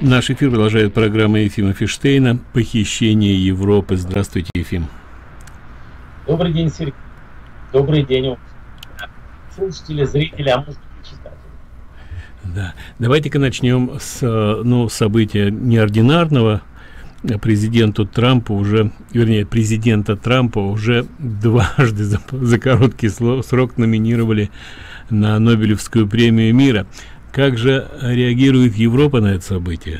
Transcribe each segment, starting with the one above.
Наш эфир продолжает программа Ефима Фиштейна «Похищение Европы». Здравствуйте, Ефим. Добрый день, Сергей. Добрый день, слушатели, зрители, а может быть, читатели. Да. Давайте-ка начнем с события неординарного. Президента Трампа уже дважды за короткий срок номинировали на Нобелевскую премию мира. Как же реагирует Европа на это событие?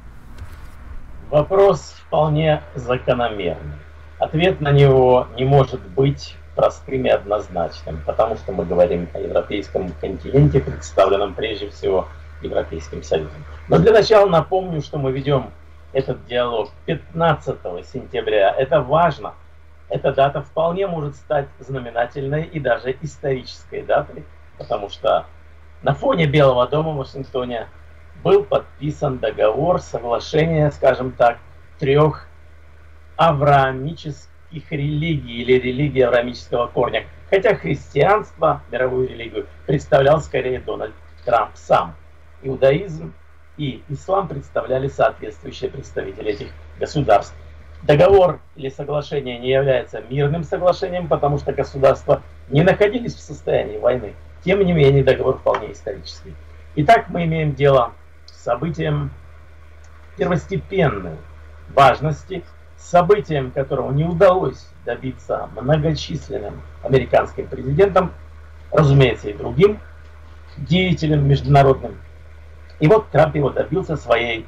Вопрос вполне закономерный. Ответ на него не может быть простым и однозначным, потому что мы говорим о европейском континенте, представленном прежде всего Европейским Союзом. Но для начала напомню, что мы ведем этот диалог 15 сентября. Это важно. Эта дата вполне может стать знаменательной и даже исторической датой, потому что на фоне Белого дома в Вашингтоне был подписан договор, соглашение, скажем так, трех авраамических религий или религии авраамического корня. Хотя христианство, мировую религию, представлял скорее Дональд Трамп сам. Иудаизм и ислам представляли соответствующие представители этих государств. Договор или соглашение не является мирным соглашением, потому что государства не находились в состоянии войны. Тем не менее, договор вполне исторический. Итак, мы имеем дело с событием первостепенной важности, событием, которого не удалось добиться многочисленным американским президентам, разумеется, и другим деятелям международным. И вот Трамп его добился своей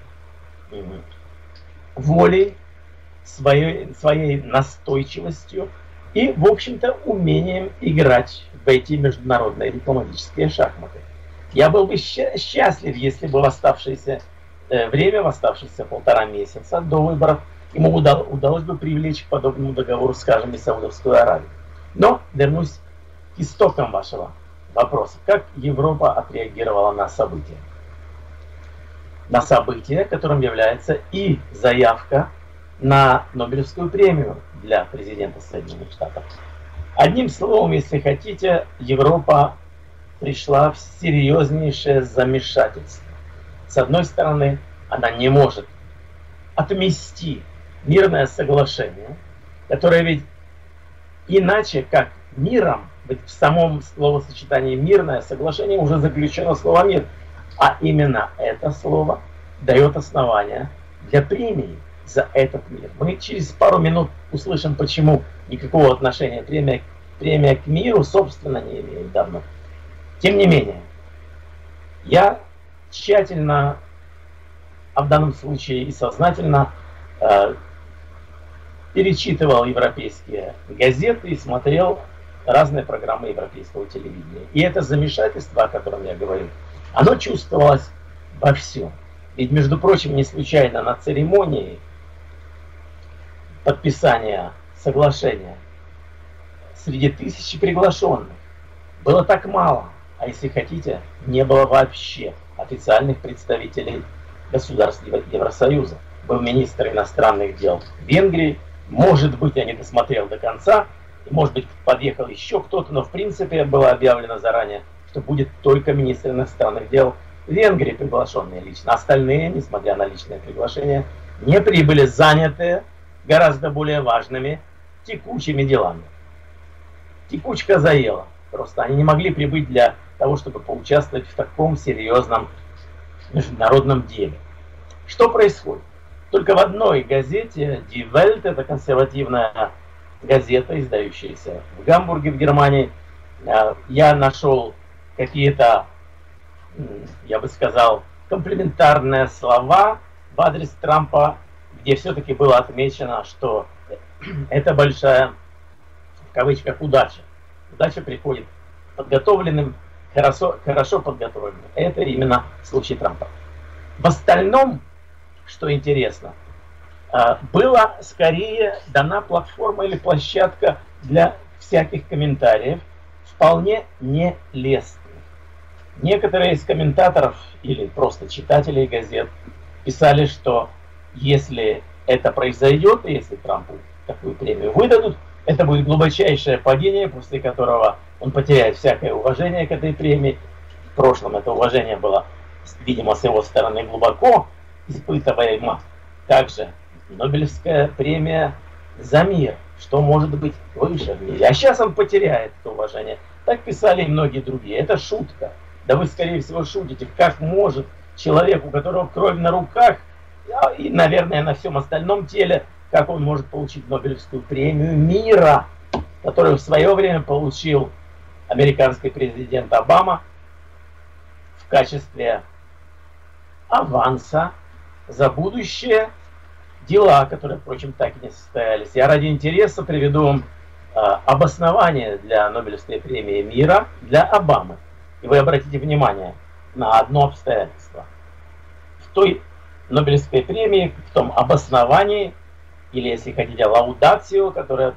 волей, своей настойчивостью и, в общем-то, умением играть в эти международные дипломатические шахматы. Я был бы счастлив, если бы в оставшееся время, в оставшиеся 1,5 месяца до выборов, ему удалось бы привлечь к подобному договору, скажем, и Саудовскую Аравию. Но вернусь к истокам вашего вопроса. Как Европа отреагировала на события? На событие, которым является и заявка на Нобелевскую премию для президента Соединенных Штатов. Одним словом, если хотите, Европа пришла в серьезнейшее замешательство. С одной стороны, она не может отмести мирное соглашение, которое ведь иначе как миром, ведь в самом словосочетании мирное соглашение уже заключено слово мир, а именно это слово дает основание для премии за этот мир. Мы через пару минут услышим, почему никакого отношения премия к миру, собственно, не имеет давно. Тем не менее, я тщательно, а в данном случае и сознательно, перечитывал европейские газеты и смотрел разные программы европейского телевидения. И это замешательство, о котором я говорю, оно чувствовалось во всем. Ведь, между прочим, не случайно на церемонии подписания соглашения среди тысячи приглашенных было так мало, а если хотите, не было вообще официальных представителей государств Евросоюза. Был министр иностранных дел Венгрии, может быть, я не досмотрел до конца, и, может быть, подъехал еще кто-то, но в принципе было объявлено заранее, что будет только министр иностранных дел Венгрии, приглашенные лично. Остальные, несмотря на личное приглашение, не прибыли, занятые гораздо более важными текучими делами. Текучка заела. Просто они не могли прибыть для того, чтобы поучаствовать в таком серьезном международном деле. Что происходит? Только в одной газете, Die Welt, это консервативная газета, издающаяся в Гамбурге, в Германии, я нашел какие-то, я бы сказал, комплиментарные слова в адрес Трампа, где все-таки было отмечено, что это большая, в кавычках, удача. Удача приходит подготовленным, хорошо подготовленным. Это именно случай Трампа. В остальном, что интересно, была скорее дана платформа или площадка для всяких комментариев, вполне нелестных. Некоторые из комментаторов или просто читателей газет писали, что если это произойдет, и если Трампу такую премию выдадут, это будет глубочайшее падение, после которого он потеряет всякое уважение к этой премии. В прошлом это уважение было, видимо, с его стороны глубоко, испытываема также Нобелевская премия за мир. Что может быть выше в мире? А сейчас он потеряет это уважение. Так писали и многие другие. Это шутка. Да вы, скорее всего, шутите. Как может человек, у которого кровь на руках и, наверное, на всем остальном теле, как он может получить Нобелевскую премию мира, которую в свое время получил американский президент Обама в качестве аванса за будущее дела, которые, впрочем, так и не состоялись. Я ради интереса приведу вам обоснование для Нобелевской премии мира для Обамы. И вы обратите внимание на одно обстоятельство. В той Нобелевской премии, в том обосновании, или, если хотите, лаудацио, которая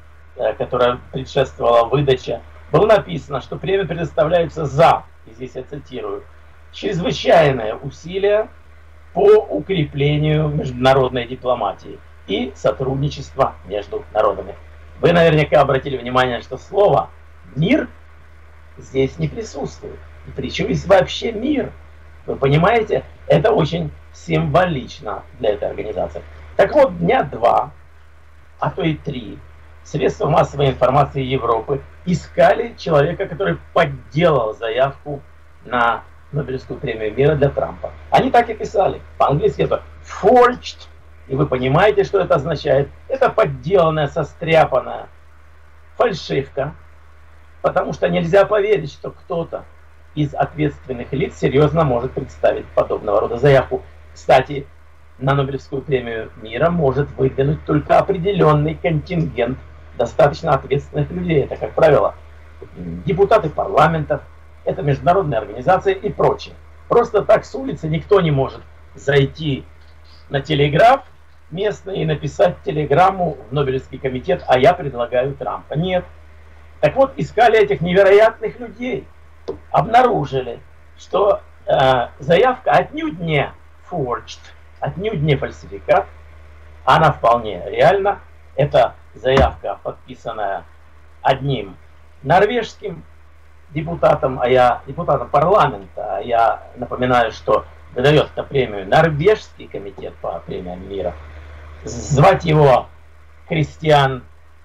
предшествовала выдаче, было написано, что премия предоставляется за, и здесь я цитирую, чрезвычайное усилие по укреплению международной дипломатии и сотрудничества между народами. Вы наверняка обратили внимание, что слово «мир» здесь не присутствует. И причем здесь вообще мир. Вы понимаете, это очень символично для этой организации. Так вот, дня 2, а то и 3, средства массовой информации Европы искали человека, который подделал заявку на Нобелевскую премию мира для Трампа. Они так и писали. По-английски это forged. И вы понимаете, что это означает. Это подделанная, состряпанная фальшивка. Потому что нельзя поверить, что кто-то из ответственных лиц серьезно может представить подобного рода заявку. Кстати, на Нобелевскую премию мира может выдвинуть только определенный контингент достаточно ответственных людей. Это, как правило, депутаты парламентов, это международные организации и прочее. Просто так с улицы никто не может зайти на телеграф местный и написать телеграмму в Нобелевский комитет, а я предлагаю Трампа. Нет. Так вот, искали этих невероятных людей. Обнаружили, что заявка отнюдь не forged, отнюдь не фальсификат, она вполне реальна. Это заявка, подписанная одним норвежским депутатом, депутатом парламента. А я напоминаю, что выдает эту премию Норвежский комитет по премиям мира. Звать его Кристиан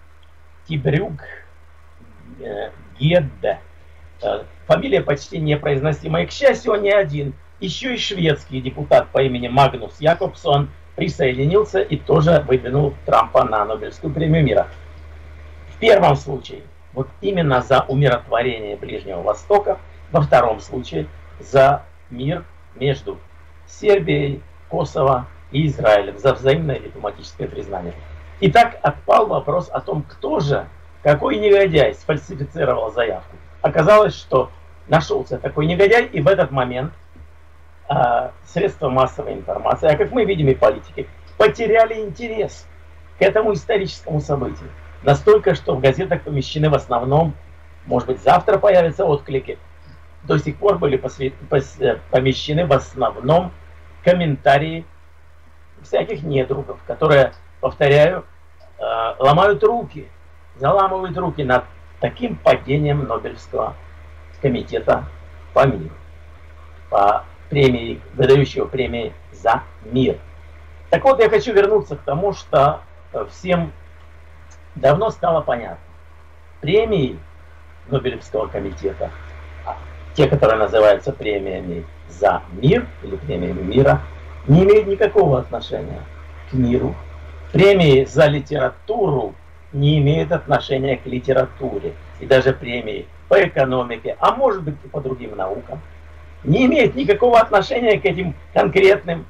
Тибрюк Гедде. Фамилия почти непроизносимая. И, к счастью, он не один. Еще и шведский депутат по имени Магнус Якобсон присоединился и тоже выдвинул Трампа на Нобелевскую премию мира. В первом случае вот именно за умиротворение Ближнего Востока, во втором случае за мир между Сербией, Косово и Израилем, за взаимное дипломатическое признание. Итак, отпал вопрос о том, кто же, какой негодяй сфальсифицировал заявку. Оказалось, что нашелся такой негодяй, и в этот момент средства массовой информации, а как мы видим и политики, потеряли интерес к этому историческому событию. Настолько, что в газетах помещены в основном, может быть, завтра появятся отклики, до сих пор были помещены в основном комментарии всяких недругов, которые, повторяю, ломают руки, заламывают руки над таким падением Нобелевского комитета по миру, по премии, выдающего премии за мир. Так вот, я хочу вернуться к тому, что всем давно стало понятно. Премии Нобелевского комитета, те, которые называются премиями за мир или премиями мира, не имеют никакого отношения к миру. Премии за литературу не имеют отношения к литературе. И даже премии по экономике, а может быть и по другим наукам, не имеют никакого отношения к этим конкретным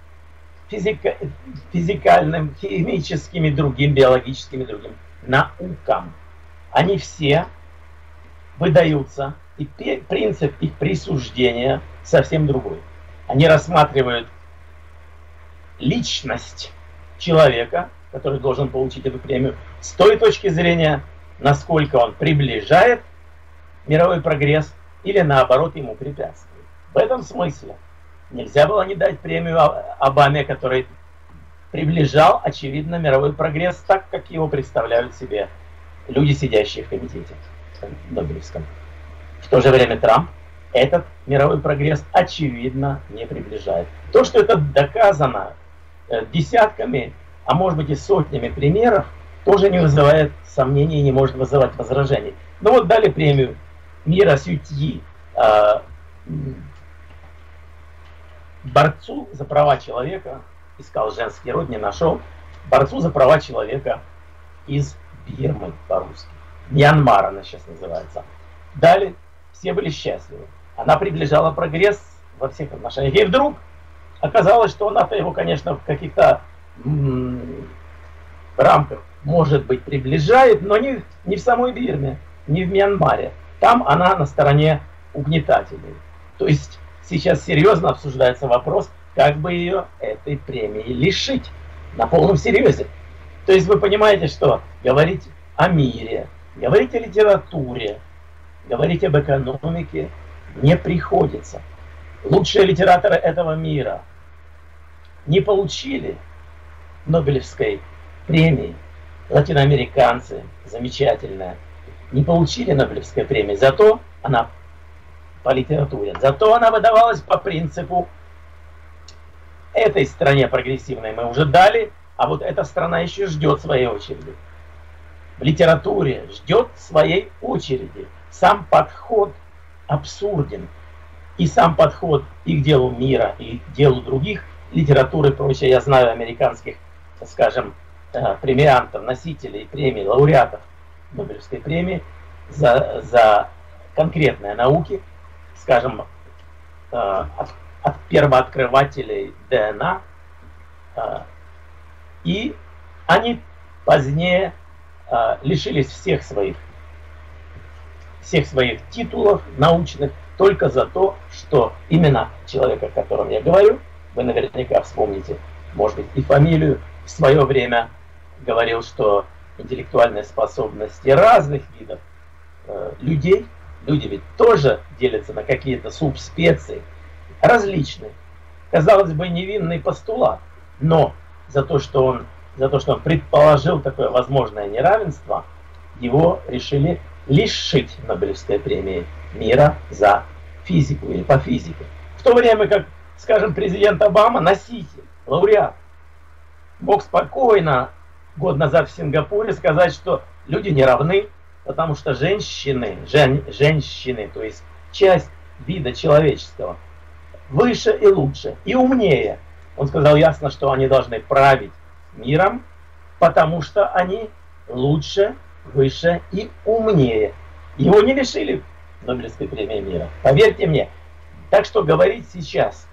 физикальным, химическим и другим, биологическим и другим наукам. Они все выдаются, и принцип их присуждения совсем другой. Они рассматривают личность человека, который должен получить эту премию, с той точки зрения, насколько он приближает мировой прогресс или наоборот ему препятствует. В этом смысле нельзя было не дать премию Обаме, который приближал, очевидно, мировой прогресс так, как его представляют себе люди, сидящие в комитете Нобелевском. В то же время Трамп этот мировой прогресс очевидно не приближает. То, что это доказано десятками, а может быть и сотнями примеров, тоже не вызывает сомнений и не может вызывать возражений. Ну вот дали премию мира Сю Цзи, борцу за права человека, искал женский род, не нашел, борцу за права человека из Бирмы по-русски. Мьянмар она сейчас называется. Дали, все были счастливы. Она приближала прогресс во всех отношениях. И вдруг оказалось, что она-то его, конечно, в каких-то рамках, может быть, приближает, но не в самой Бирме, не в Мьянмаре. Там она на стороне угнетателей. То есть сейчас серьезно обсуждается вопрос, как бы ее этой премии лишить на полном серьезе. То есть вы понимаете, что говорить о мире, говорить о литературе, говорить об экономике не приходится. Лучшие литераторы этого мира не получили Нобелевской премии. Латиноамериканцы, замечательная, не получили Нобелевской премии. Зато она по литературе, зато она выдавалась по принципу: этой стране прогрессивной мы уже дали, а вот эта страна еще ждет своей очереди. В литературе ждет своей очереди. Сам подход абсурден. И сам подход и к делу мира, и к делу других литературы и прочее. Я знаю американских, скажем, премиантов, носителей премий, лауреатов Нобелевской премии за конкретные науки, скажем, от первооткрывателей ДНА, и они позднее лишились всех своих титулов научных только за то, что именно человек, о котором я говорю, вы наверняка вспомните, может быть, и фамилию, в свое время говорил, что интеллектуальные способности разных видов людей, люди ведь тоже делятся на какие-то субспеции, различные. Казалось бы, невинный постулат, но за то, что он предположил такое возможное неравенство, его решили лишить Нобелевской премии мира за физику или по физике. В то время как, скажем, президент Обама, носитель, лауреат, мог спокойно год назад в Сингапуре сказать, что люди не равны, потому что женщины, то есть часть вида человеческого, выше и лучше, и умнее. Он сказал ясно, что они должны править миром, потому что они лучше, выше и умнее. Его не лишили Нобелевской премии мира, поверьте мне. Так что говорить сейчас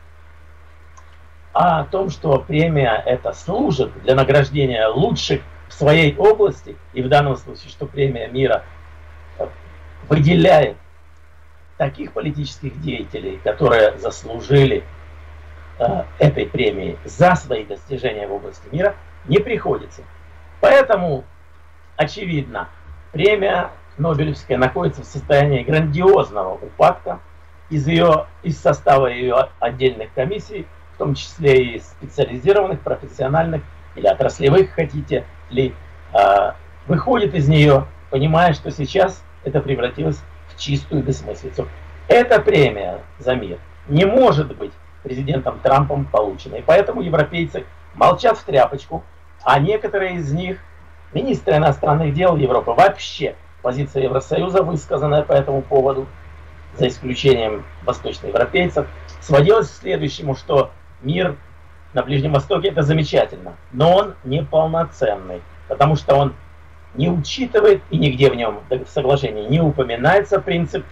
о том, что премия это служит для награждения лучших в своей области, и в данном случае, что премия мира выделяет таких политических деятелей, которые заслужили этой премии за свои достижения в области мира, не приходится. Поэтому, очевидно, премия Нобелевская находится в состоянии грандиозного упадка из состава ее отдельных комиссий, в том числе и специализированных, профессиональных или отраслевых, хотите ли, выходит из нее, понимая, что сейчас это превратилось в чистую бессмыслицу. Эта премия за мир не может быть президентом Трампом получена. И поэтому европейцы молчат в тряпочку, а некоторые из них, министры иностранных дел Европы, вообще позиция Евросоюза, высказанная по этому поводу, за исключением восточноевропейцев, сводилась к следующему, что мир на Ближнем Востоке это замечательно, но он неполноценный, потому что он не учитывает, и нигде в нем в соглашении не упоминается принцип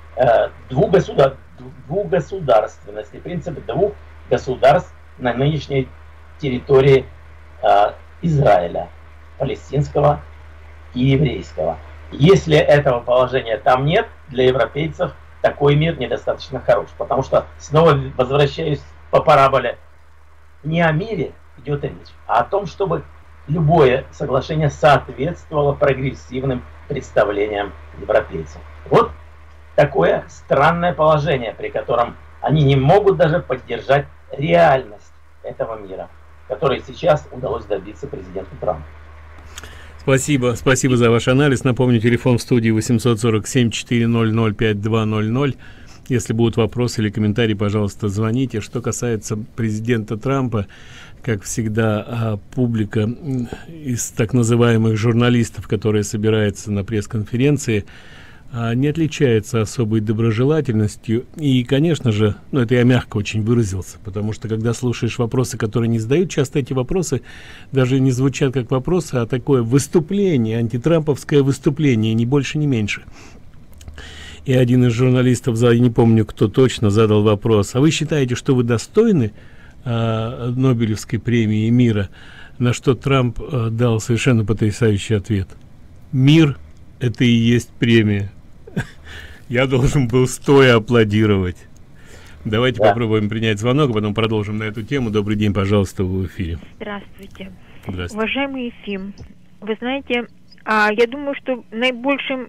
двугосударственности, принцип двух государств на нынешней территории Израиля, палестинского и еврейского. Если этого положения там нет, для европейцев такой мир недостаточно хорош, потому что, снова возвращаюсь по параболе, не о мире идет речь, а о том, чтобы любое соглашение соответствовало прогрессивным представлениям европейцев. Вот такое странное положение, при котором они не могут даже поддержать реальность этого мира, который сейчас удалось добиться президенту Трампу. Спасибо за ваш анализ. Напомню, телефон в студии 847-400-5200. Если будут вопросы или комментарии, пожалуйста, звоните. Что касается президента Трампа, как всегда, публика из так называемых журналистов, которые собираются на пресс-конференции, не отличается особой доброжелательностью. И, конечно же, ну, это я мягко очень выразился, потому что когда слушаешь вопросы, которые не задают, часто эти вопросы даже не звучат как вопросы, а такое выступление, антитрамповское выступление, ни больше, ни меньше. И один из журналистов, я не помню, кто точно, задал вопрос: а вы считаете, что вы достойны Нобелевской премии мира? На что Трамп дал совершенно потрясающий ответ: мир — это и есть премия. Я должен был стоя аплодировать. Давайте попробуем принять звонок, потом продолжим на эту тему. Добрый день, пожалуйста, вы в эфире. Здравствуйте. Здравствуйте. Уважаемый Ефим, вы знаете, я думаю, что наибольшей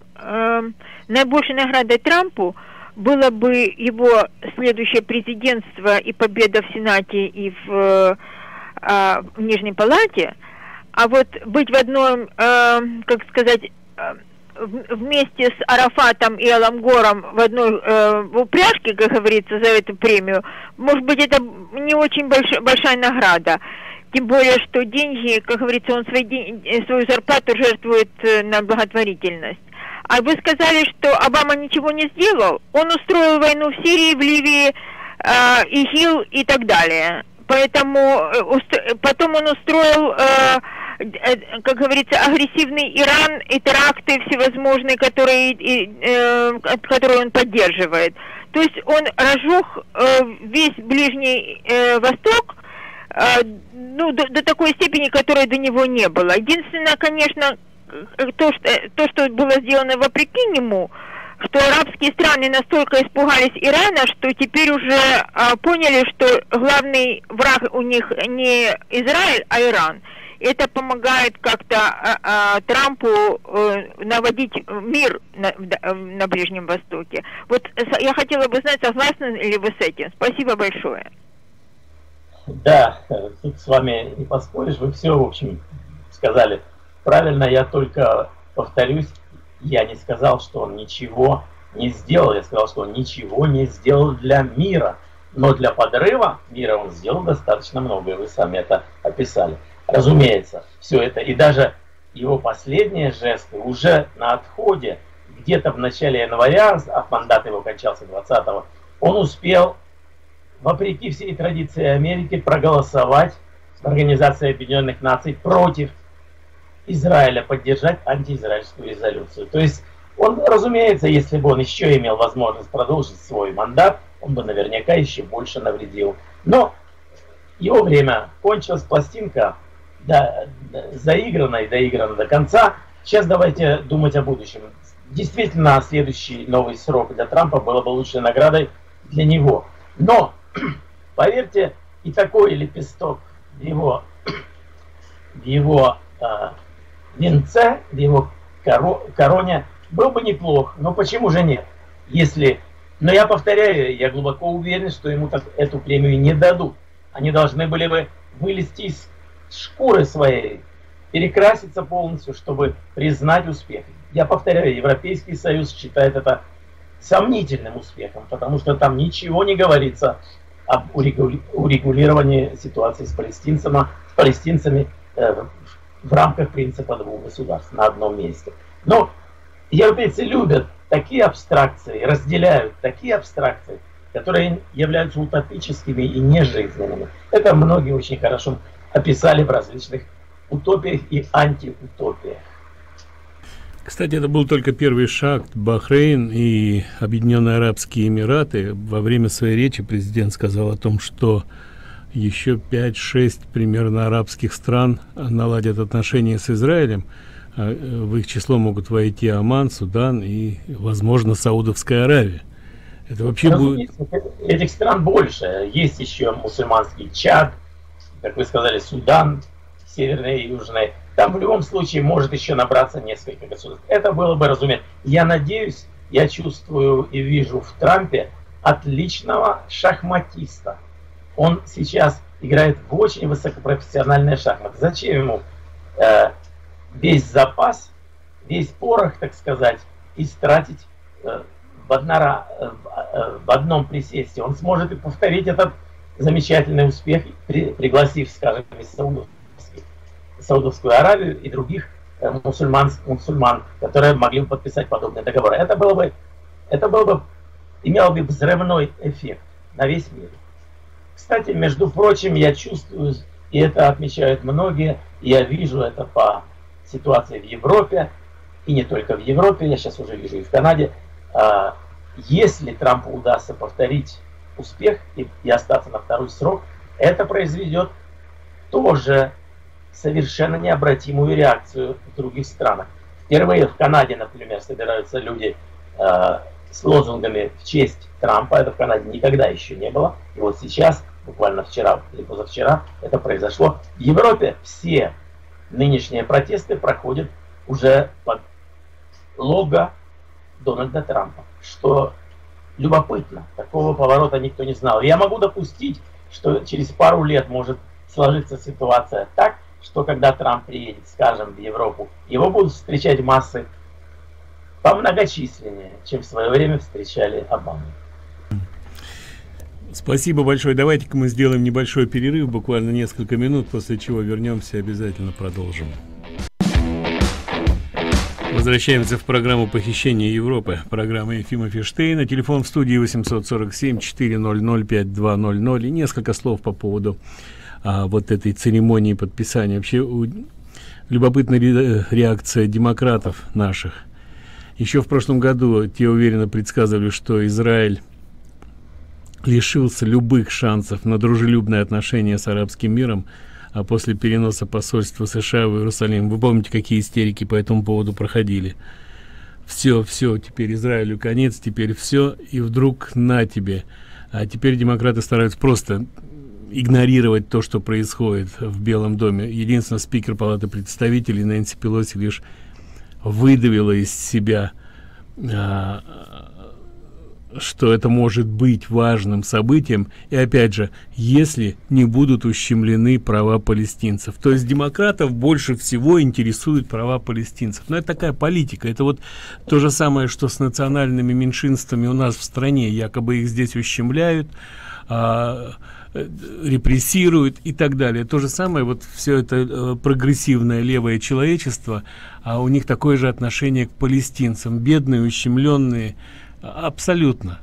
наградой Трампу было бы его следующее президентство и победа в Сенате и в Нижней Палате, а вот быть в одном, как сказать, вместе с Арафатом и Аламгором в одной упряжке, как говорится, за эту премию, может быть, это не очень большая награда. Тем более, что деньги, как говорится, он свою зарплату жертвует на благотворительность. А вы сказали, что Обама ничего не сделал. Он устроил войну в Сирии, в Ливии, ИГИЛ и так далее. Поэтому потом он устроил, как говорится, агрессивный Иран и теракты всевозможные, которые он поддерживает. То есть он разжег весь Ближний Восток, ну, до такой степени, которой до него не было. Единственное, конечно, то, что было сделано вопреки нему, что арабские страны настолько испугались Ирана, что теперь уже поняли, что главный враг у них не Израиль, а Иран. Это помогает как-то Трампу наводить мир на Ближнем Востоке. Вот я хотела бы знать, согласны ли вы с этим. Спасибо большое. Да, тут с вами не поспоришь, вы все, в общем, сказали правильно. Я только повторюсь, я не сказал, что он ничего не сделал, я сказал, что он ничего не сделал для мира, но для подрыва мира он сделал достаточно много, и вы сами это описали. Разумеется, все это, и даже его последние жесты уже на отходе, где-то в начале января, а мандат его кончался 20-го, он успел, вопреки всей традиции Америки, проголосовать в Организации Объединенных Наций против Израиля, поддержать антиизраильскую резолюцию. То есть он, разумеется, если бы он еще имел возможность продолжить свой мандат, он бы наверняка еще больше навредил. Но его время кончилось, пластинка заиграна и доиграна до конца. Сейчас давайте думать о будущем. Действительно, следующий новый срок для Трампа было бы лучшей наградой для него. Но, поверьте, и такой лепесток в его венце, в его короне был бы неплох. Но почему же нет? Но я повторяю, я глубоко уверен, что ему эту премию не дадут. Они должны были бы вылезти из шкуры своей, перекраситься полностью, чтобы признать успех. Я повторяю, Европейский Союз считает это сомнительным успехом, потому что там ничего не говорится об урегулировании ситуации с палестинцами в рамках принципа двух государств на одном месте. Но европейцы любят такие абстракции, разделяют такие абстракции, которые являются утопическими и нежизненными. Это многие очень хорошо описали в различных утопиях и антиутопиях. Кстати, это был только первый шаг. Бахрейн и Объединенные Арабские Эмираты. Во время своей речи президент сказал о том, что еще 5-6 примерно арабских стран наладят отношения с Израилем. В их число могут войти Оман, Судан и, возможно, Саудовская Аравия. Это вообще будет... Этих стран больше. Есть еще мусульманский Чад, как вы сказали, Судан, северный и южный. Там в любом случае может еще набраться несколько государств. Это было бы, разумеется. Я надеюсь, я чувствую и вижу в Трампе отличного шахматиста. Он сейчас играет в очень высокопрофессиональные шахматы. Зачем ему весь запас, весь порох, так сказать, истратить в одном присесте, он сможет и повторить этот замечательный успех, пригласив, скажем, Саудовскую Аравию и других мусульман, которые могли бы подписать подобные договоры. Это имело бы взрывной эффект на весь мир. Кстати, между прочим, я чувствую, и это отмечают многие, и я вижу это по ситуации в Европе, и не только в Европе, я сейчас уже вижу и в Канаде, если Трампу удастся повторить успех и остаться на второй срок, это произведет тоже совершенно необратимую реакцию в других странах. Впервые в Канаде, например, собираются люди с лозунгами в честь Трампа. Это в Канаде никогда еще не было. И вот сейчас, буквально вчера или позавчера, это произошло. В Европе все нынешние протесты проходят уже под лого Дональда Трампа, что любопытно. Такого поворота никто не знал. Я могу допустить, что через пару лет может сложиться ситуация так, что когда Трамп приедет, скажем, в Европу, его будут встречать массы помногочисленнее, чем в свое время встречали Обаму. Спасибо большое. Давайте-ка мы сделаем небольшой перерыв, буквально несколько минут, после чего вернемся и обязательно продолжим. Возвращаемся в программу «Похищение Европы». Программа Ефима Фиштейна. Телефон в студии 847-400-5200. И несколько слов по поводу вот этой церемонии подписания. Вообще любопытная реакция демократов наших. Еще в прошлом году те уверенно предсказывали, что Израиль лишился любых шансов на дружелюбные отношения с арабским миром, а после переноса посольства США в Иерусалим, вы помните, какие истерики по этому поводу проходили. Все, теперь Израилю конец, теперь все, и вдруг на тебе. А теперь демократы стараются просто игнорировать то, что происходит в Белом доме. Единственное, спикер Палаты представителей Нэнси Пелоси лишь выдавила из себя, что это может быть важным событием, и опять же, если не будут ущемлены права палестинцев. То есть демократов больше всего интересуют права палестинцев. Но это такая политика. Это вот то же самое, что с национальными меньшинствами у нас в стране. Якобы их здесь ущемляют, репрессируют и так далее. То же самое, вот все это прогрессивное левое человечество, а у них такое же отношение к палестинцам. Бедные, ущемленные. Абсолютно.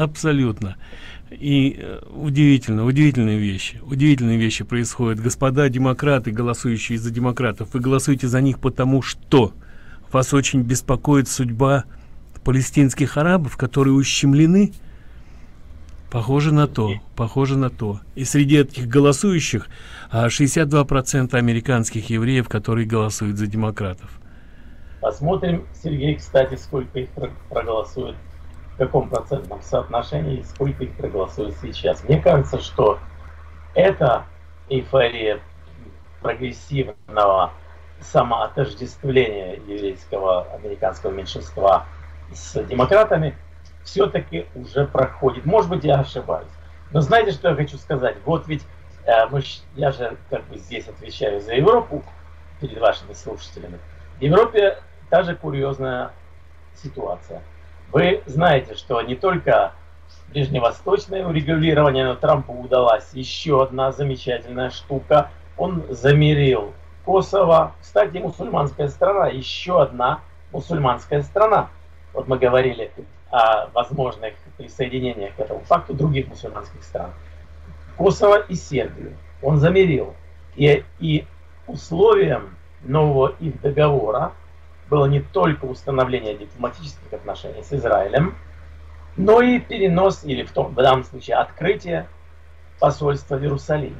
И удивительные вещи происходят. Господа демократы, голосующие за демократов, вы голосуете за них потому, что вас очень беспокоит судьба палестинских арабов, которые ущемлены. Похоже на то. И среди этих голосующих 62% американских евреев, которые голосуют за демократов. Посмотрим, Сергей, кстати, сколько их проголосует, в каком процентном соотношении, и сколько их проголосует сейчас. Мне кажется, что эта эйфория прогрессивного самоотождествления еврейского американского меньшинства с демократами все-таки уже проходит. Может быть, я ошибаюсь. Но знаете, что я хочу сказать? Вот ведь я же как бы здесь отвечаю за Европу перед вашими слушателями. В Европе та же курьезная ситуация. Вы знаете, что не только ближневосточное урегулирование, но Трампу удалась еще одна замечательная штука. Он замирил Косово. Кстати, мусульманская страна, еще одна мусульманская страна. Вот мы говорили о возможных присоединениях к этому факту других мусульманских стран. Косово и Сербию он замирил. И условием нового их договора было не только установление дипломатических отношений с Израилем, но и перенос, или в данном случае открытие посольства в Иерусалиме.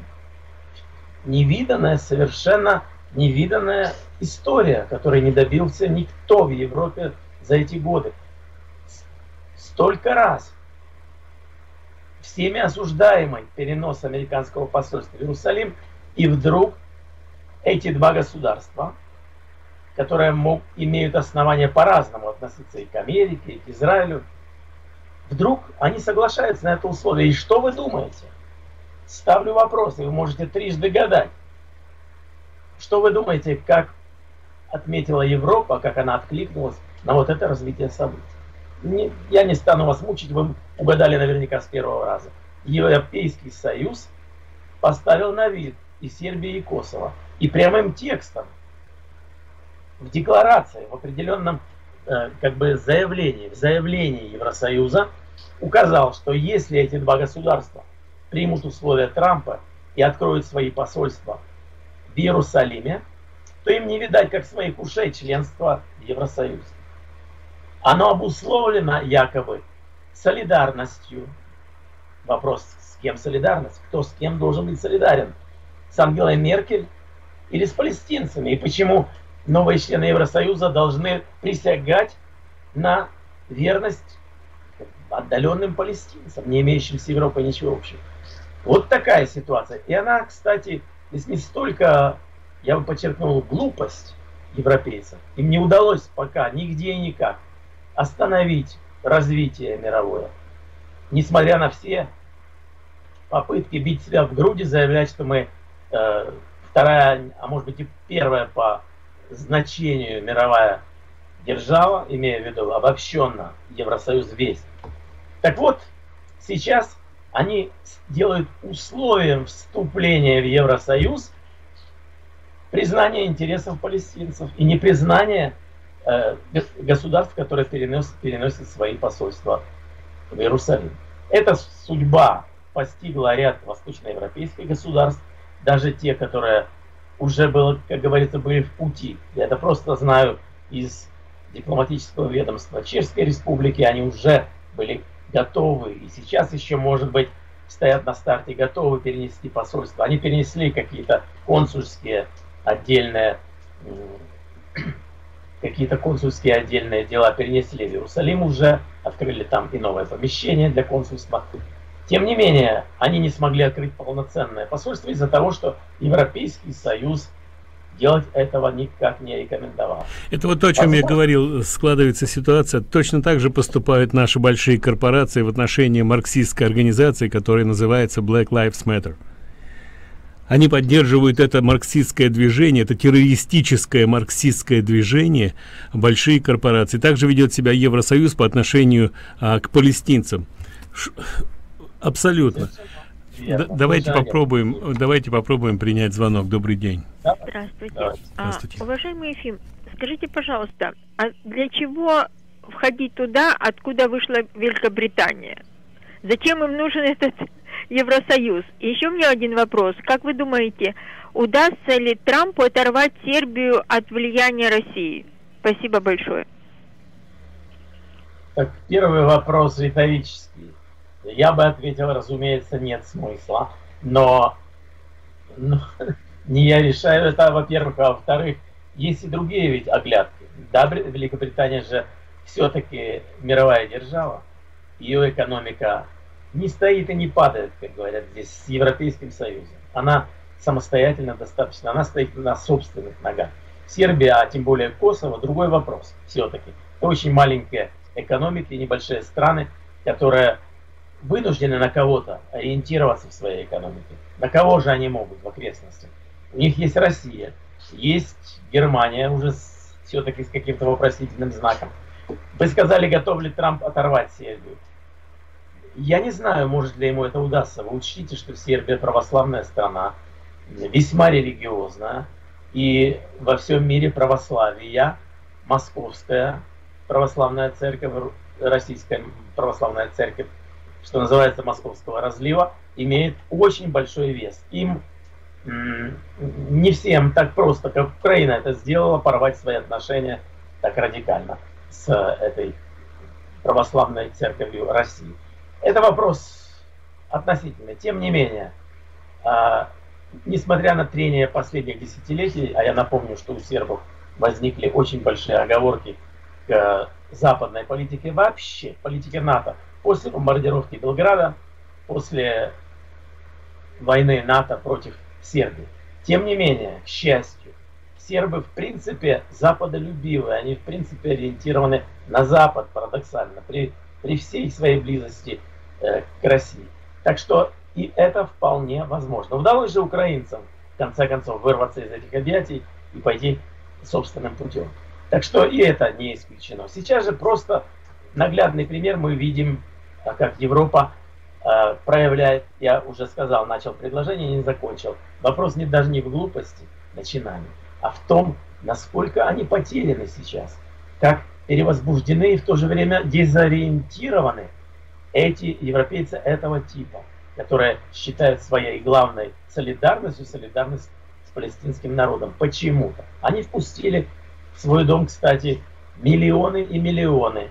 Совершенно невиданная история, которой не добился никто в Европе за эти годы. Столько раз всеми осуждаемый перенос американского посольства в Иерусалим, и вдруг эти два государства, которые имеют основания по-разному относиться и к Америке, и к Израилю, вдруг они соглашаются на это условие. И что вы думаете? Ставлю вопрос, и вы можете трижды гадать. Что вы думаете, как отметила Европа, как она откликнулась на вот это развитие событий? я не стану вас мучить, вы угадали наверняка с первого раза. Европейский Союз поставил на вид и Сербии, и Косово. И прямым текстом в декларации, в определенном как бы заявлении, в заявлении Евросоюза указал, что если эти два государства примут условия Трампа и откроют свои посольства в Иерусалиме, то им не видать, как своих ушей, членства в Евросоюзе. Оно обусловлено якобы солидарностью. Вопрос, с кем солидарность? Кто с кем должен быть солидарен? С Ангелой Меркель или с палестинцами? И почему новые члены Евросоюза должны присягать на верность отдаленным палестинцам, не имеющим с Европой ничего общего? Вот такая ситуация. И она, кстати, здесь не столько, я бы подчеркнул, глупость европейцев. Им не удалось пока нигде и никак остановить развитие мировое. Несмотря на все попытки бить себя в груди, заявлять, что мы вторая, а может быть и первая по значению мировая держава, имея в виду обобщенно Евросоюз весь. Так вот, сейчас они делают условием вступления в Евросоюз признание интересов палестинцев и непризнание государств, которые переносят свои посольства в Иерусалим. Эта судьба постигла ряд восточноевропейских государств, даже те, которые уже было, как говорится, были в пути. Я это просто знаю из дипломатического ведомства Чешской Республики, они уже были готовы, и сейчас еще, может быть, стоят на старте, готовы перенести посольство. Они перенесли какие-то консульские отдельные дела, перенесли в Иерусалим уже, открыли там и новое помещение для консульства. Тем не менее, они не смогли открыть полноценное посольство из-за того, что Европейский Союз делать этого никак не рекомендовал. Это вот то, о чем я говорил, складывается ситуация. Точно так же поступают наши большие корпорации в отношении марксистской организации, которая называется Black Lives Matter. Они поддерживают это марксистское движение, это террористическое марксистское движение, большие корпорации. Также ведет себя Евросоюз по отношению к палестинцам. Абсолютно. Давайте попробуем принять звонок. Добрый день. Здравствуйте. Здравствуйте. Уважаемый Ефим, скажите, пожалуйста, а для чего входить туда, откуда вышла Великобритания? Зачем им нужен этот Евросоюз? И еще у меня один вопрос. Как вы думаете, удастся ли Трампу оторвать Сербию от влияния России? Спасибо большое. Так, первый вопрос риторический. Я бы ответил, разумеется, нет смысла. Но не я решаю это, во-первых. А во-вторых, есть и другие ведь оглядки. Да, Великобритания же все-таки мировая держава. Ее экономика не стоит и не падает, как говорят здесь, с Европейским Союзом. Она самостоятельно достаточно, она стоит на собственных ногах. Сербия, а тем более Косово, другой вопрос все-таки. Это очень маленькие экономики, небольшие страны, которые вынуждены на кого-то ориентироваться в своей экономике. На кого же они могут в окрестностях? У них есть Россия, есть Германия, уже все-таки с каким-то вопросительным знаком. Вы сказали, готов ли Трамп оторвать Сербию? Я не знаю, может ли ему это удастся. Вы учтите, что Сербия православная страна, весьма религиозная, и во всем мире православия, Московская православная церковь, Российская православная церковь, что называется Московского разлива, имеет очень большой вес. Им не всем так просто, как Украина это сделала, порвать свои отношения так радикально с этой православной церковью России. Это вопрос относительный. Тем не менее, несмотря на трение последних десятилетий, а я напомню, что у сербов возникли очень большие оговорки к западной политике вообще, политике НАТО, после бомбардировки Белграда, после войны НАТО против Сербии. Тем не менее, к счастью, сербы в принципе западолюбивые, они в принципе ориентированы на Запад, парадоксально, при всей своей близости к России. Так что и это вполне возможно. Удалось же украинцам, в конце концов, вырваться из этих объятий и пойти собственным путем. Так что и это не исключено. Сейчас же просто наглядный пример мы видим, как Европа проявляет, я уже сказал, начал предложение, не закончил. Вопрос даже не в глупости начинаний, а в том, насколько они потеряны сейчас, как перевозбуждены и в то же время дезориентированы эти европейцы этого типа, которые считают своей главной солидарность с палестинским народом. Почему-то. Они впустили в свой дом, кстати, миллионы и миллионы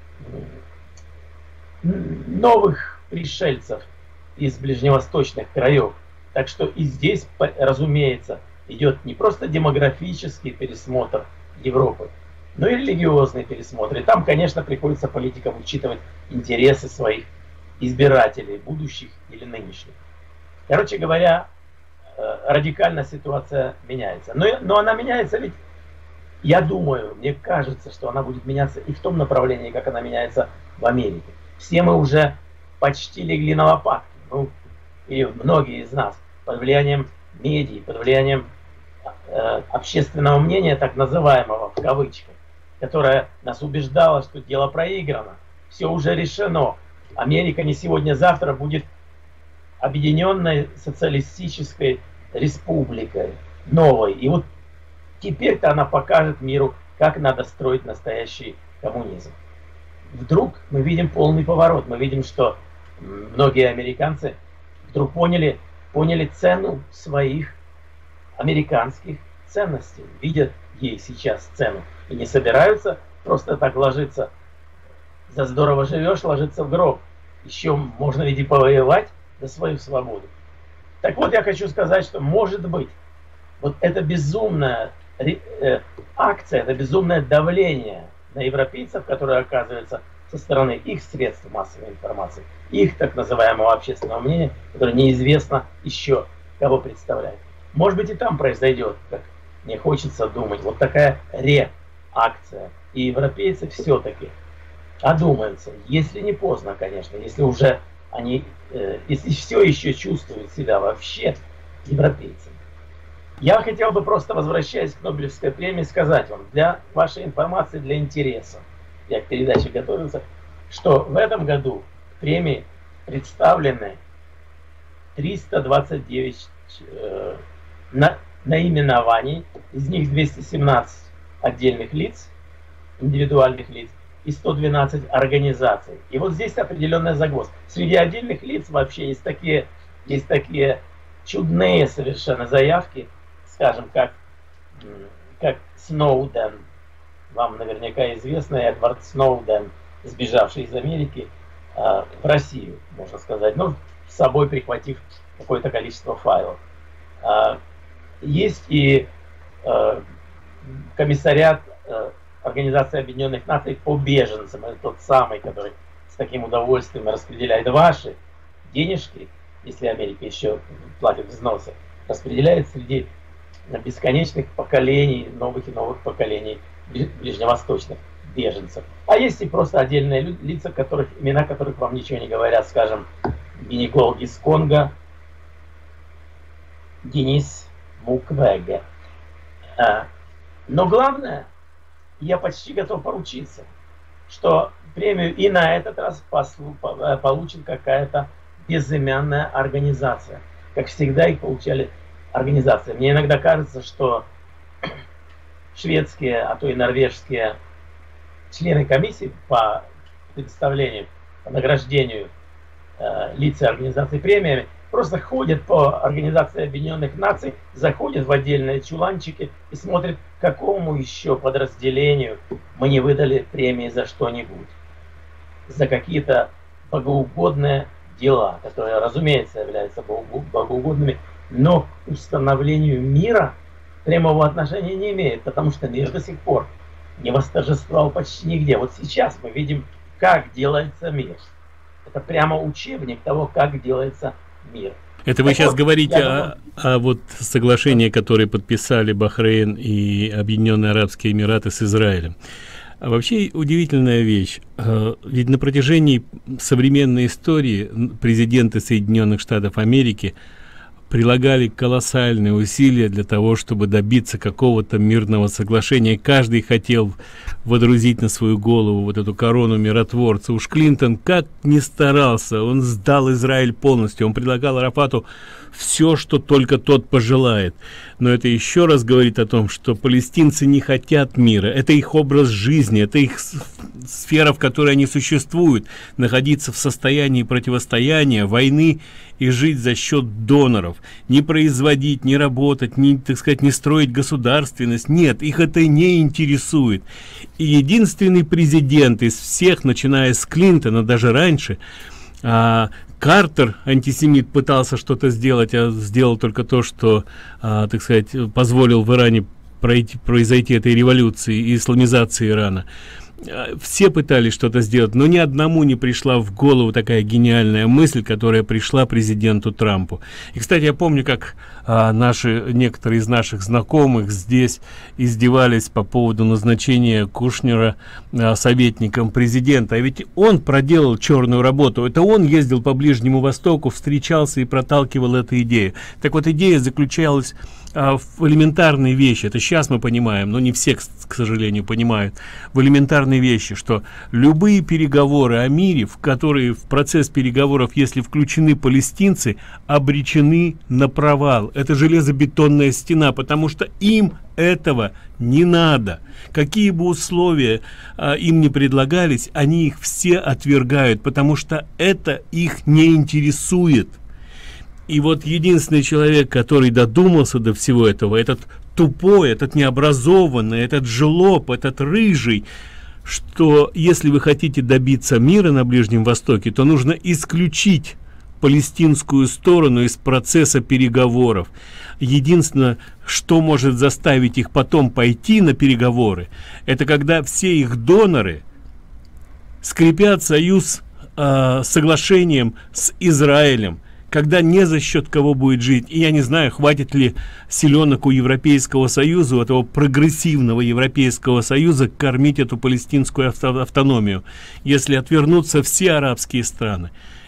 новых пришельцев из ближневосточных краев. Так что и здесь, разумеется, идет не просто демографический пересмотр Европы, но и религиозный пересмотр. И там, конечно, приходится политикам учитывать интересы своих избирателей, будущих или нынешних. Короче говоря, радикально ситуация меняется. Но она меняется ведь, я думаю, мне кажется, что она будет меняться и в том направлении, как она меняется в Америке. Все мы уже почти легли на лопатки, ну, или многие из нас, под влиянием медиа, под влиянием общественного мнения, так называемого, в кавычках, которое нас убеждало, что дело проиграно, все уже решено. Америка не сегодня-завтра будет объединенной социалистической республикой, новой. И вот теперь-то она покажет миру, как надо строить настоящий коммунизм. Вдруг мы видим полный поворот. Мы видим, что многие американцы вдруг поняли цену своих американских ценностей, видят ей сейчас цену и не собираются просто так ложиться. За здорово живешь, ложиться в гроб. Еще можно ведь и повоевать за свою свободу. Так вот, я хочу сказать, что может быть вот эта безумная акция, это безумное давление на европейцев, которое оказывается со стороны их средств массовой информации, их так называемого общественного мнения, которое неизвестно еще кого представляет. Может быть и там произойдет, как мне хочется думать, вот такая реакция. И европейцы все-таки одумаются, если не поздно, конечно, если уже они, если все еще чувствуют себя вообще европейцами. Я хотел бы просто, возвращаясь к Нобелевской премии, сказать вам, для вашей информации, для интереса, я к передаче готовился, что в этом году к премии представлены 329 наименований, из них 217 отдельных лиц, индивидуальных лиц, и 112 организаций. И вот здесь определенная загвоздка. Среди отдельных лиц вообще есть такие чудные совершенно заявки, скажем, как Сноуден, вам наверняка известный Эдвард Сноуден, сбежавший из Америки в Россию, можно сказать, ну, с собой прихватив какое-то количество файлов. Есть и комиссариат Организации Объединенных Наций по беженцам, это тот самый, который с таким удовольствием распределяет ваши денежки, если Америка еще платит взносы, распределяет среди бесконечных поколений, новых и новых поколений ближневосточных беженцев. А есть и просто отдельные лица, имена которых вам ничего не говорят, скажем, гинеколог из Конго, Денис Муквеге. Но главное, я почти готов поручиться, что премию и на этот раз получит какая-то безымянная организация. Как всегда их получали организации. Мне иногда кажется, что шведские, а то и норвежские члены комиссии по представлению, по награждению лиц и организаций премиями просто ходят по Организации Объединенных Наций, заходят в отдельные чуланчики и смотрят, какому еще подразделению мы не выдали премии за что-нибудь. За какие-то богоугодные дела, которые, разумеется, являются богоугодными, но к установлению мира прямого отношения не имеет, потому что мир до сих пор не восторжествовал почти нигде. Вот сейчас мы видим, как делается мир. Это прямо учебник того, как делается мир. Это вы сейчас говорите о вот соглашении, которое подписали Бахрейн и Объединенные Арабские Эмираты с Израилем. А вообще удивительная вещь. Ведь на протяжении современной истории президенты Соединенных Штатов Америки прилагали колоссальные усилия для того, чтобы добиться какого-то мирного соглашения. Каждый хотел водрузить на свою голову вот эту корону миротворца. Уж Клинтон как ни старался, он сдал Израиль полностью, он предлагал Арафату все, что только тот пожелает. Но это еще раз говорит о том, что палестинцы не хотят мира. Это их образ жизни, это их сфера, в которой они существуют. Находиться в состоянии противостояния, войны и жить за счет доноров. Не производить, не работать, не, так сказать, не строить государственность. Нет, их это не интересует. И единственный президент из всех, начиная с Клинтона, даже раньше, Картер, антисемит, пытался что-то сделать, а сделал только то, что, так сказать, позволил в Иране произойти этой революции и исламизации Ирана. Все пытались что-то сделать, но ни одному не пришла в голову такая гениальная мысль, которая пришла президенту Трампу. И, кстати, я помню, как некоторые из наших знакомых здесь издевались по поводу назначения Кушнера советником президента. А ведь он проделал черную работу. Это он ездил по Ближнему Востоку, встречался и проталкивал эту идею. Так вот, идея заключалась в элементарной вещи. Это сейчас мы понимаем, но не все, к сожалению, понимают. В элементарной вещи, что любые переговоры о мире, в которые в процесс переговоров, если включены палестинцы, обречены на провал. Это железобетонная стена, потому что им этого не надо. Какие бы условия им не предлагались, они их все отвергают, потому что это их не интересует. И вот единственный человек, который додумался до всего этого, этот тупой, этот необразованный, этот жлоб, этот рыжий, что если вы хотите добиться мира на Ближнем Востоке, то нужно исключить палестинскую сторону из процесса переговоров. Единственное, что может заставить их потом пойти на переговоры, это когда все их доноры скрепят союз соглашением с Израилем, когда не за счет кого будет жить. И я не знаю, хватит ли силенок у Европейского Союза, у этого прогрессивного Европейского Союза, кормить эту палестинскую автономию, если отвернутся все арабские страны.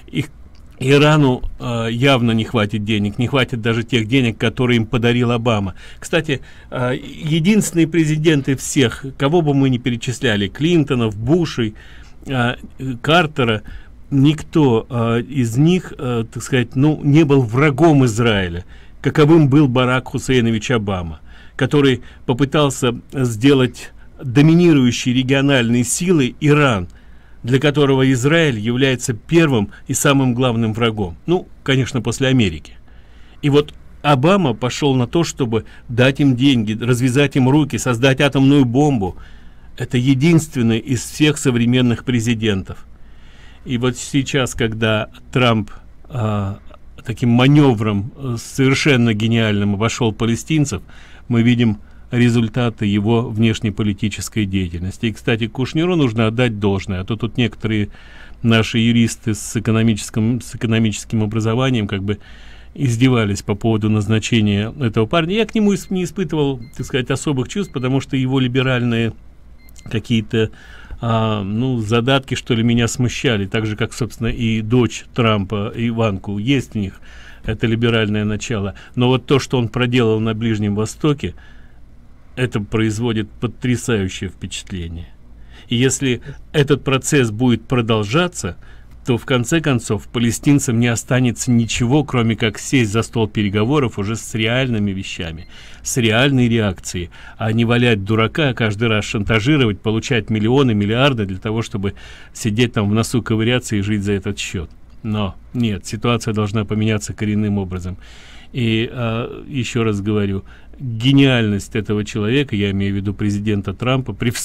Ирану явно не хватит денег, не хватит даже тех денег, которые им подарил Обама. Кстати, единственные президенты всех, кого бы мы ни перечисляли, Клинтонов, Бушей, Картера, никто из них, так сказать, не был врагом Израиля, каковым был Барак Хусейнович Обама, который попытался сделать доминирующей региональной силой Иран, для которого Израиль является первым и самым главным врагом. Ну, конечно, после Америки. И вот Обама пошел на то, чтобы дать им деньги, развязать им руки, создать атомную бомбу. Это единственный из всех современных президентов. И вот сейчас, когда Трамп таким маневром совершенно гениальным обошел палестинцев, мы видим результаты его внешнеполитической деятельности. И, кстати, Кушнеру нужно отдать должное, а то тут некоторые наши юристы с экономическим образованием как бы издевались по поводу назначения этого парня. Я к нему не испытывал, так сказать, особых чувств, потому что его либеральные какие-то задатки, что ли, меня смущали, так же, как, собственно, и дочь Трампа, Иванку, есть у них это либеральное начало. Но вот то, что он проделал на Ближнем Востоке, это производит потрясающее впечатление. И если этот процесс будет продолжаться, то в конце концов палестинцам не останется ничего, кроме как сесть за стол переговоров уже с реальными вещами, с реальной реакцией, а не валять дурака, каждый раз шантажировать, получать миллионы, миллиарды для того, чтобы сидеть там в носу, ковыряться и жить за этот счет. Но нет, ситуация должна поменяться коренным образом. И еще раз говорю, гениальность этого человека, я имею в виду президента Трампа, при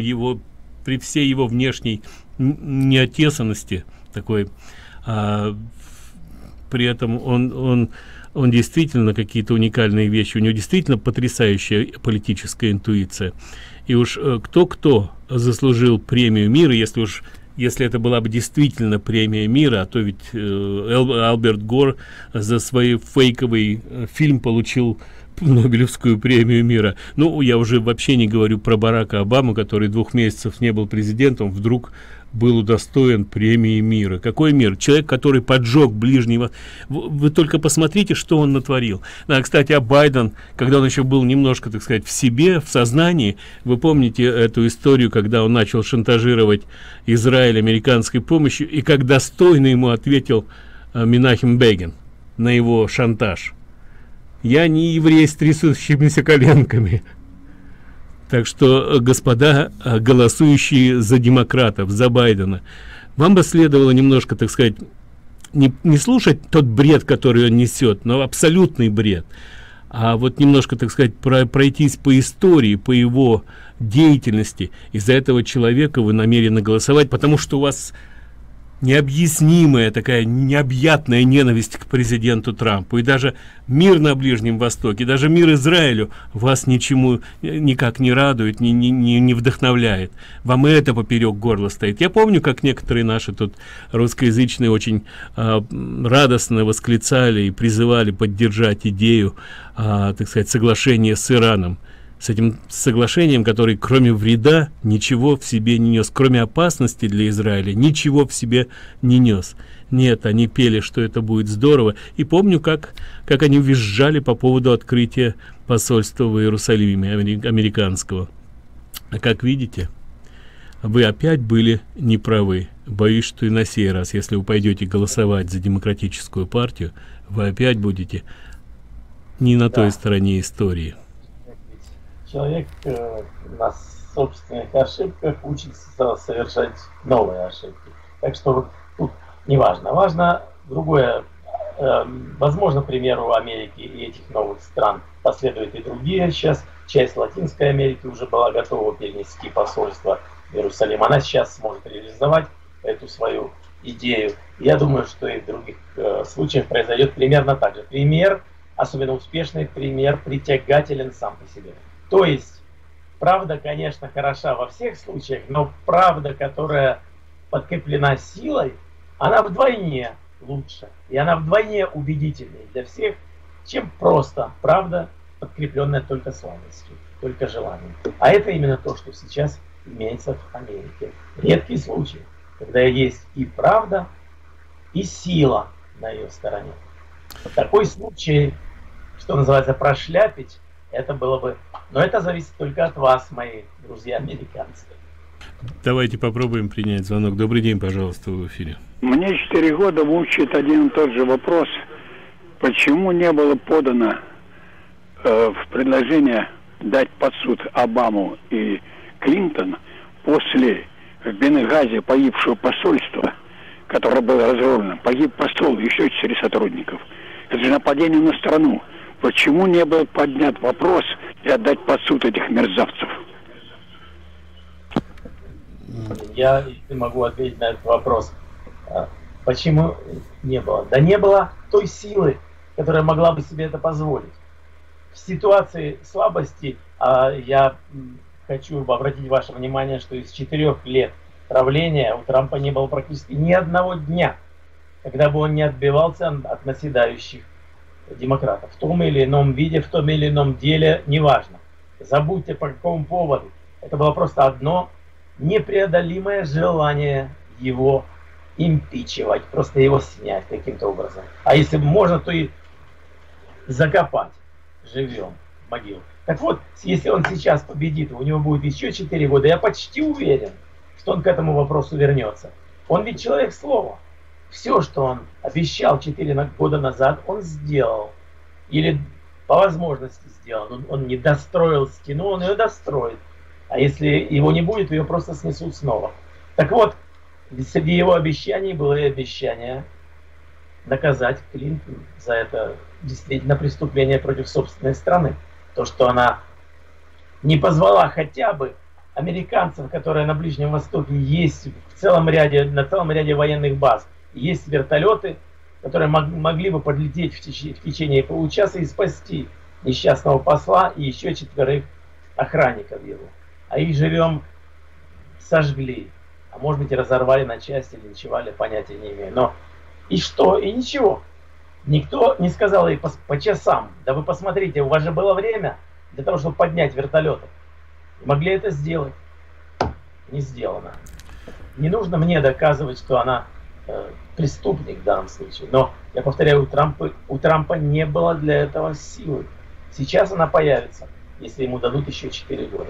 всей его внешней неотесанности такой, при этом он действительно какие-то уникальные вещи, у него действительно потрясающая политическая интуиция. И уж кто заслужил премию мира, если это была бы действительно премия мира, а то ведь Альберт Гор за свой фейковый фильм получил Нобелевскую премию мира. Ну, я уже вообще не говорю про Барака Обаму, который 2 месяцев не был президентом, вдруг был удостоен премии мира. Какой мир? Человек, который поджег ближнего. Вы только посмотрите, что он натворил. Да, кстати, а Байден, когда он еще был немножко, так сказать, в себе, в сознании, вы помните эту историю, когда он начал шантажировать Израиль американской помощью, и как достойно ему ответил Менахем Бегин на его шантаж. Я не еврей с трясущимися коленками. Так что, господа, голосующие за демократов, за Байдена, вам бы следовало немножко, так сказать, не слушать тот бред, который он несет, но абсолютный бред, а вот немножко, так сказать, пройтись по истории, по его деятельности. Из-за этого человека вы намерены голосовать, потому что у вас необъяснимая такая необъятная ненависть к президенту Трампу, и даже мир на Ближнем Востоке, даже мир Израилю вас ничему никак не радует, не вдохновляет. Вам и это поперек горла стоит. Я помню, как некоторые наши тут русскоязычные очень радостно восклицали и призывали поддержать идею, так сказать, соглашения с Ираном. С этим соглашением, который кроме вреда ничего в себе не нес, кроме опасности для Израиля ничего в себе не нес. Нет, они пели, что это будет здорово, и помню, как они визжали по поводу открытия посольства в Иерусалиме американского. А как видите, вы опять были неправы. Боюсь, что и на сей раз, если вы пойдете голосовать за демократическую партию, вы опять будете не на той стороне истории. Человек на собственных ошибках учится совершать новые ошибки. Так что тут не важно. Важно другое. Возможно, к примеру, Америки и этих новых стран последуют и другие. Сейчас часть Латинской Америки уже была готова перенести посольство в Иерусалим. Она сейчас сможет реализовать эту свою идею. Я думаю, что и в других случаях произойдет примерно так же. Пример, особенно успешный пример, притягателен сам по себе. То есть, правда, конечно, хороша во всех случаях, но правда, которая подкреплена силой, она вдвойне лучше. И она вдвойне убедительнее для всех, чем просто правда, подкрепленная только слабостью, только желанием. А это именно то, что сейчас имеется в Америке. Редкий случай, когда есть и правда, и сила на ее стороне. Такой случай, что называется, прошляпить, это было бы... Но это зависит только от вас, мои друзья американцы. Давайте попробуем принять звонок. Добрый день, пожалуйста, в эфире. Мне 4 года мучает один и тот же вопрос. Почему не было подано в предложение дать под суд Обаму и Клинтон после в Бенгази погибшего посольства, которое было разгромлено, погиб посол, еще 4 сотрудников. Это же нападение на страну. Почему не был поднят вопрос и отдать под суд этих мерзавцев? Я не могу ответить на этот вопрос. Почему не было? Да не было той силы, которая могла бы себе это позволить. В ситуации слабости я хочу обратить ваше внимание, что из 4 лет правления у Трампа не было практически ни одного дня, когда бы он не отбивался от наседающих демократов. В том или ином виде, в том или ином деле, неважно. Забудьте по какому поводу. Это было просто одно непреодолимое желание его импичивать, просто его снять каким-то образом. А если можно, то и закопать живем в могилу. Так вот, если он сейчас победит, у него будет еще 4 года, я почти уверен, что он к этому вопросу вернется. Он ведь человек слова. Все, что он обещал 4 года назад, он сделал. Или по возможности сделал. Он не достроил стену, он ее достроит. А если его не будет, ее просто снесут снова. Так вот, среди его обещаний было и обещание наказать Клинтон за это действительно преступление против собственной страны. То, что она не позвала хотя бы американцев, которые на Ближнем Востоке есть на целом ряде военных баз, есть вертолеты, которые могли бы подлететь в течение получаса и спасти несчастного посла и еще 4 охранников его. А их живем сожгли, а может быть и разорвали на части, линчевали, понятия не имею. Но и что? И ничего. Никто не сказал ей по часам. Да вы посмотрите, у вас же было время для того, чтобы поднять вертолеты. Могли это сделать. Не сделано. Не нужно мне доказывать, что она преступник в данном случае. Но, я повторяю, у Трампа не было для этого силы. Сейчас она появится, если ему дадут еще 4 года.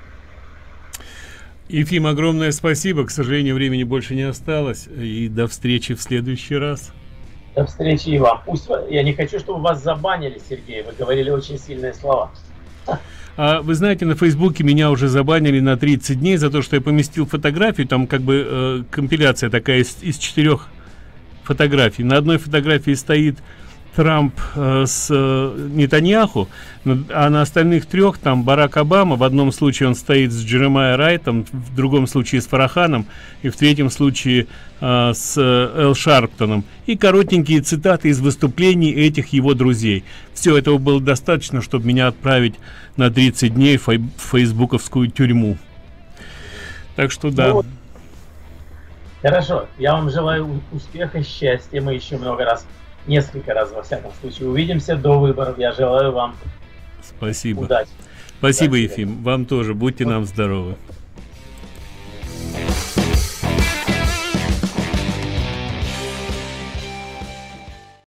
Ефим, огромное спасибо. К сожалению, времени больше не осталось. И до встречи в следующий раз. До встречи и вам. Пусть я не хочу, чтобы вас забанили, Сергей. Вы говорили очень сильные слова. А вы знаете, на Фейсбуке меня уже забанили на 30 дней за то, что я поместил фотографию. Там как бы компиляция такая из 4 фотографий. На одной фотографии стоит Трамп с Нетаньяху, а на остальных 3 там Барак Обама. В одном случае он стоит с Джеремайя Райтом, в другом случае с Фараханом, и в третьем случае с Эл Шарптоном. И коротенькие цитаты из выступлений этих его друзей. Все этого было достаточно, чтобы меня отправить на 30 дней в фейсбуковскую тюрьму. Так что да. Ну, хорошо, я вам желаю успеха, счастья. Мы еще несколько раз, во всяком случае, увидимся до выборов. Я желаю вам спасибо. Удачи. Спасибо, Ефим. Вам тоже. Будьте нам здоровы.